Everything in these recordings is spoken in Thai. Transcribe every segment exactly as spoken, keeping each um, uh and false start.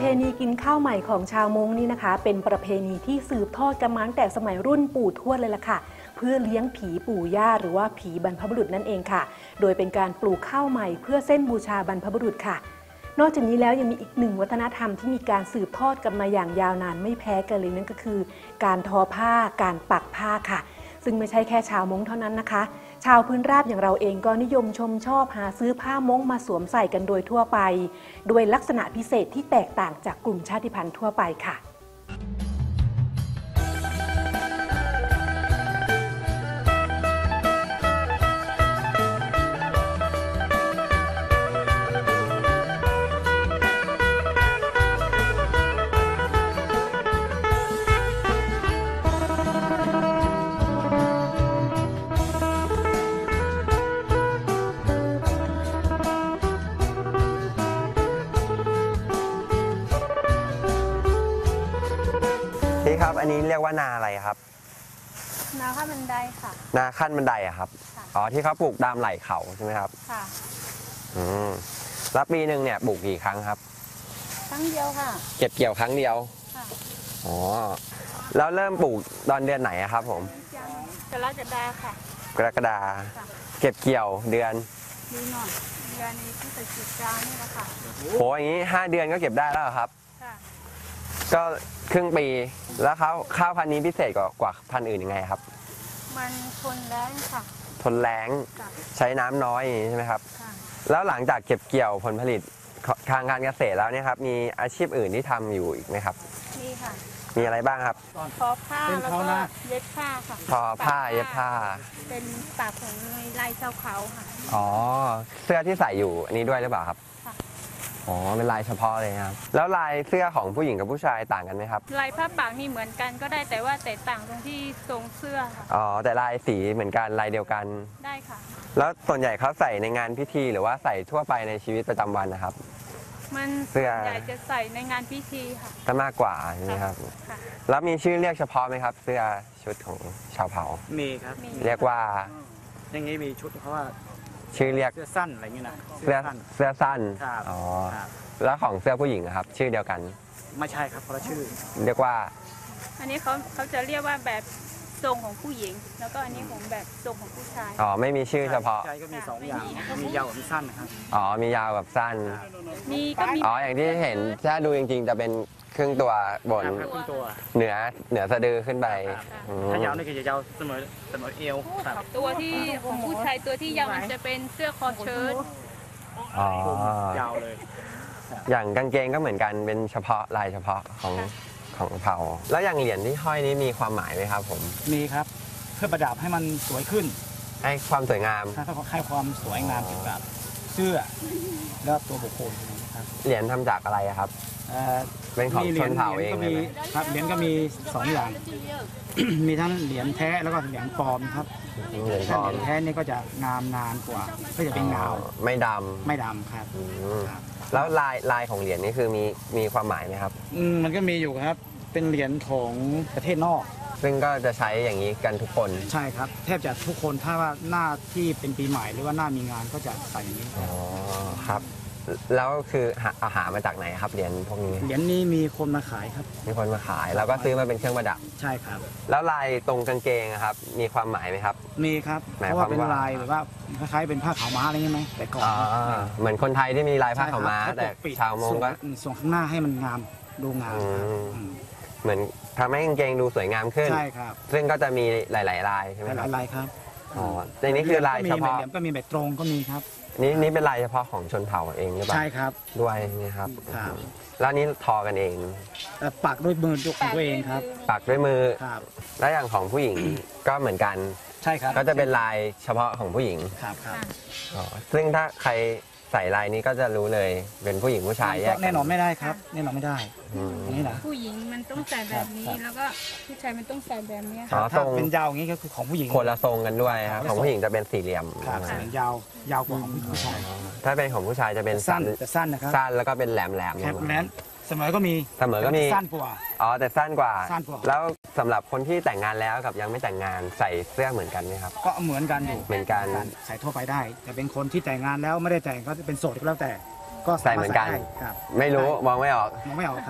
ณีกินข้าวใหม่ของชาวมงนี่นะคะเป็นประเพณีที่สืบทอดกันมาตั้งแต่สมัยรุ่นปู่ทวดเลยล่ะค่ะเพื่อเลี้ยงผีปู่ย่าหรือว่าผีบรรพบุรุษนั่นเองค่ะโดยเป็นการปลูกข้าวใหม่เพื่อเส้นบูชาบรรพบุรุษค่ะนอกจากนี้แล้วยังมีอีกหนึ่งวัฒนธรรมที่มีการสืบทอดกันมาอย่างยาวนานไม่แพ้กันเลยนั่นก็คือการทอผ้าการปักผ้าค่ะซึ่งไม่ใช่แค่ชาวมงเท่านั้นนะคะชาวพื้นราบอย่างเราเองก็นิยมชมชอบหาซื้อผ้ามงมาสวมใส่กันโดยทั่วไปโดยลักษณะพิเศษที่แตกต่างจากกลุ่มชาติพันธุ์ทั่วไปค่ะพี่ครับอันนี้เรียกว่านาอะไรครับนาขั้นบันไดค่ะนาขั้นบันไดอะครับอ๋อที่เขาปลูกตามไหล่เขาใช่ไหมครับค่ะอืมแล้วปีหนึ่งเนี่ยปลูกกี่ครั้งครับครั้งเดียวค่ะเก็บเกี่ยวครั้งเดียวค่ะอ๋อแล้วเริ่มปลูกตอนเดือนไหนครับผมกรกฎาค่ะกรกฎาเก็บเกี่ยวเดือนดีหน่อยเดือนนี้พฤศจิกายนนี่แหละค่ะโหอย่างนี้ห้าเดือนก็เก็บได้แล้วครับค่ะก็ครึ่งปีแล้วข้าวข้าวพันธุ์นี้พิเศษกว่ากว่าพันธุ์อื่นยังไงครับมันทนแรงค่ะทนแรงใช้น้ำน้อยอย่างนี้ใช่ไหมครับแล้วหลังจากเก็บเกี่ยวผลผลิตทางการเกษตรแล้วเนี่ยครับมีอาชีพอื่นที่ทำอยู่อีกไหมครับมีค่ะมีอะไรบ้างครับทอผ้าแล้วก็เย็บผ้าค่ะทอผ้าเย็บผ้าเป็นปากของลายเจ้าเขาค่ะอ๋อเสื้อที่ใส่อยู่อันนี้ด้วยหรือเปล่าครับอ๋อเป็นลายเฉพาะเลยครับแล้วลายเสื้อของผู้หญิงกับผู้ชายต่างกันไหมครับลายผ้าปากนี่เหมือนกันก็ได้แต่ว่าแตกต่างตรงที่ทรงเสื้อค่ะอ๋อแต่ลายสีเหมือนกันลายเดียวกันได้ค่ะแล้วส่วนใหญ่เขาใส่ในงานพิธีหรือว่าใส่ทั่วไปในชีวิตประจำวันนะครับมันเสื้อใหญ่จะใส่ในงานพิธีค่ะจะมากกว่าใช่ไหมครับแล้วมีชื่อเรียกเฉพาะไหมครับเสื้อชุดของชาวเผ่ามีครับเรียกว่าอย่างนี้มีชุดเพราะว่าชื่อเรียกเสื้อสั้นอะไรอย่างนี้นะเสื้อเสื้อสั้นอ๋อแล้วของเสื้อผู้หญิงนะครับชื่อเดียวกันไม่ใช่ครับคนละชื่อเรียกว่าอันนี้เขาเขาจะเรียกว่าแบบทรงของผู้หญิงแล้วก็อันนี้ของแบบทรงของผู้ชายอ๋อไม่มีชื่อเฉพาะใช่ก็มีสองอย่างมียาวกับมีสั้นครับอ๋อมียาวกับสั้นมีก็มีอ๋ออย่างที่เห็นถ้าดูจริงๆจะเป็นครึ่งตัวบนเหนือเหนือสะดือขึ้นไปถ้ายาวนี่คือจะยาวเสมอเสมอเอวตัวที่ของผู้ชายตัวที่ยาวมันจะเป็นเสื้อคอเชิ้ตอ๋อยาวเลยอย่างกางเกงก็เหมือนกันเป็นเฉพาะลายเฉพาะของของเผ่าแล้วอย่างเหรียญที่ห้อยนี้มีความหมายไหมครับผมมีครับเพื่อประดับให้มันสวยขึ้นให้ความสวยงามให้ความสวยงามเกี่ยวกับเสื้อแล้วตัวบุคคลครับเหรียญทำจากอะไรครับเป็นของชนเผ่าเองไหมครับเหรียญก็มีสองอย่างมีทั้งเหรียญแท้แล้วก็เหรียญปลอมครับเหรียญแท้นี่ก็จะงามนานกว่าก็จะเป็นเงาไม่ดำไม่ดำครับแล้วลายลายของเหรียญนี่คือมีมีความหมายไหมครับมันก็มีอยู่ครับเป็นเหรียญของประเทศนอกซึ่งก็จะใช้อย่างนี้กันทุกคนใช่ครับแทบจะทุกคนถ้าว่าหน้าที่เป็นปีใหม่หรือว่าหน้ามีงานก็จะใส่อย่างนี้อ๋อครับแล้วคือเอาหามาจากไหนครับเหรียญพวกนี้เหรียญนี้มีคนมาขายครับมีคนมาขายแล้วก็ซื้อมาเป็นเครื่องประดับใช่ครับแล้วลายตรงกางเกงครับมีความหมายไหมครับมีครับเพราะว่าเป็นลายแบบว่าคล้ายๆเป็นผ้าขาวม้าอะไรเงี้ยไหมแต่ก่อนเหมือนคนไทยที่มีลายผ้าขาวม้าแต่ชาวมงก็ส่วนข้างหน้าให้มันงามดูงามเหมือนทำให้กางเกงดูสวยงามขึ้นใช่ครับซึ่งก็จะมีหลายๆลายใช่ไหมครับหลายลายครับอ๋อในนี้คือลายเฉพาะก็มีแบบตรงก็มีครับนี่นี่เป็นลายเฉพาะของชนเผ่าเองหรือเปล่าใช่ครับด้วยนี่ครับแล้วนี้ทอกันเองปักด้วยมือของตัวเองครับปักด้วยมือครับแล้วอย่างของผู้หญิงก็เหมือนกันใช่ครับก็จะเป็นลายเฉพาะของผู้หญิงครับครับซึ่งถ้าใครใส่ลายนี้ก็จะรู้เลยเป็นผู้หญิงผู้ชายแยกแน่นอนไม่ได้ครับแน่นอนไม่ได้นี่นะผู้หญิงมันต้องใส่แบบนี้แล้วก็ผู้ชายมันต้องใส่แบบนี้ถ้าเป็นยาวอย่างนี้ก็คือของผู้หญิงคนละทรงกันด้วยครับของผู้หญิงจะเป็นสี่เหลี่ยมครับยาวยาวกว่าของผู้ชายถ้าเป็นของผู้ชายจะเป็นสั้นจะสั้นนะครับสั้นแล้วก็เป็นแหลมแหลมแหลมเสมอก็มีเสมอก็มีสั้นกว่าอ๋อแต่สั้นกว่าสั้นกว่าแล้วสำหรับคนที่แต่งงานแล้วกับยังไม่แต่งงานใส่เสื้อเหมือนกันไหมครับก็เหมือนกันอยู่เหมือนกันใส่ทั่วไปได้แต่เป็นคนที่แต่งงานแล้วไม่ได้แต่งก็เป็นโสดก็แล้วแต่ก็ใส่เหมือนกันสาารถใส่ได้ครับไม่รู้มองไม่ออกมองไม่ออกครับ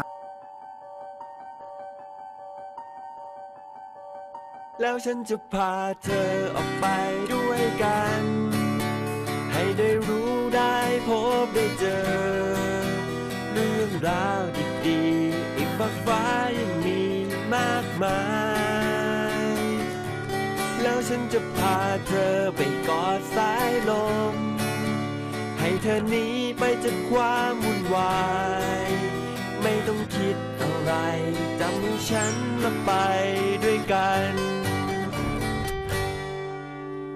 แล้วฉันจะพาเธอออกไปด้วยกัน ให้ได้รู้ได้พบได้เจอ เรื่องราวดีๆอีกมากฟ้ายังมีมากมาย แล้วฉันจะพาเธอไปกอดสายลม ให้เธอหนีไปจากความวุ่นวาย ไม่ต้องคิดอะไรจำมือฉันแล้วไปด้วยกัน